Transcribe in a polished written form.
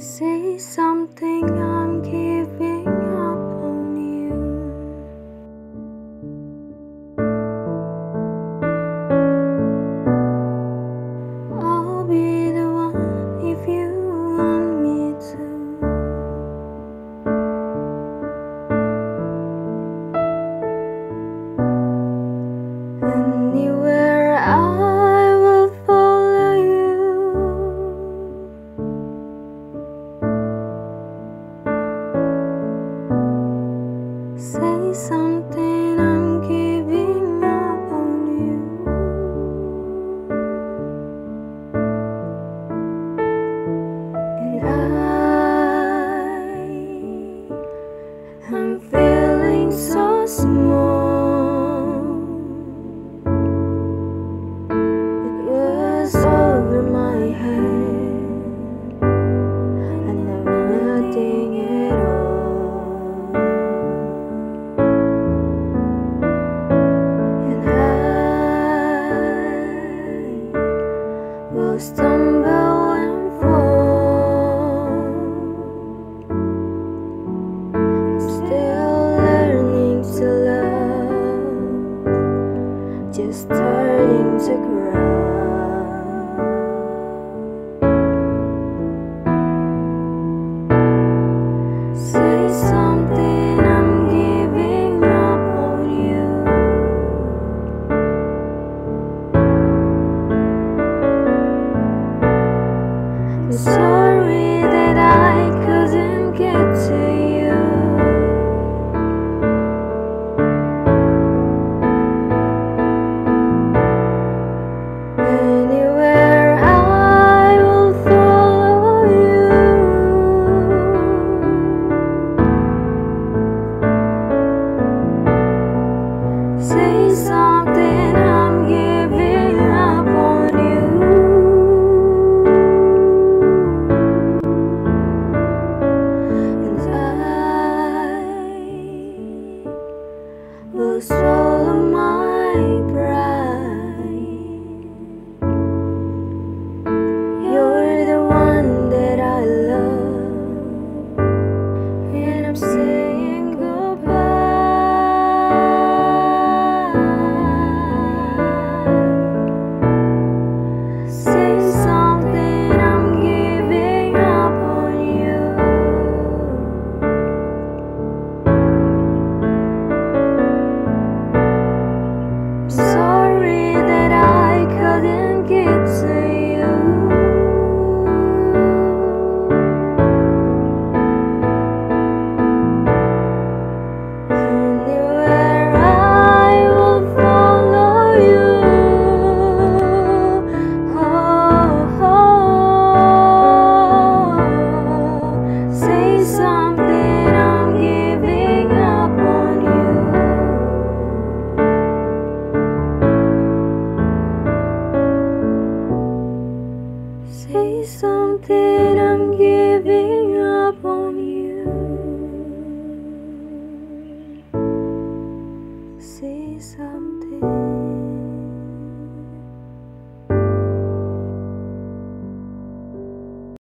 Say something, I'm giving up on you. I'll be the one if you want me to. Anywhere I will follow you. Say something, I'm giving up on you. And I'm feeling so small. It was over my head, and I'm nothing at all. And I will stumble and fall. I'm still learning to love, just starting to grow. Say something, I'm giving up on you. I'm sorry that I couldn't get to you. Anywhere I will follow you. Say something, I'm giving up on you. And I will swallow my pride. You're the one that I love, and I'm saying goodbye. Say something, I'm giving up on you. I'm sorry that I couldn't get to you. Anywhere I will follow you. Oh, say something, I'm giving up on you. Say something, I'm giving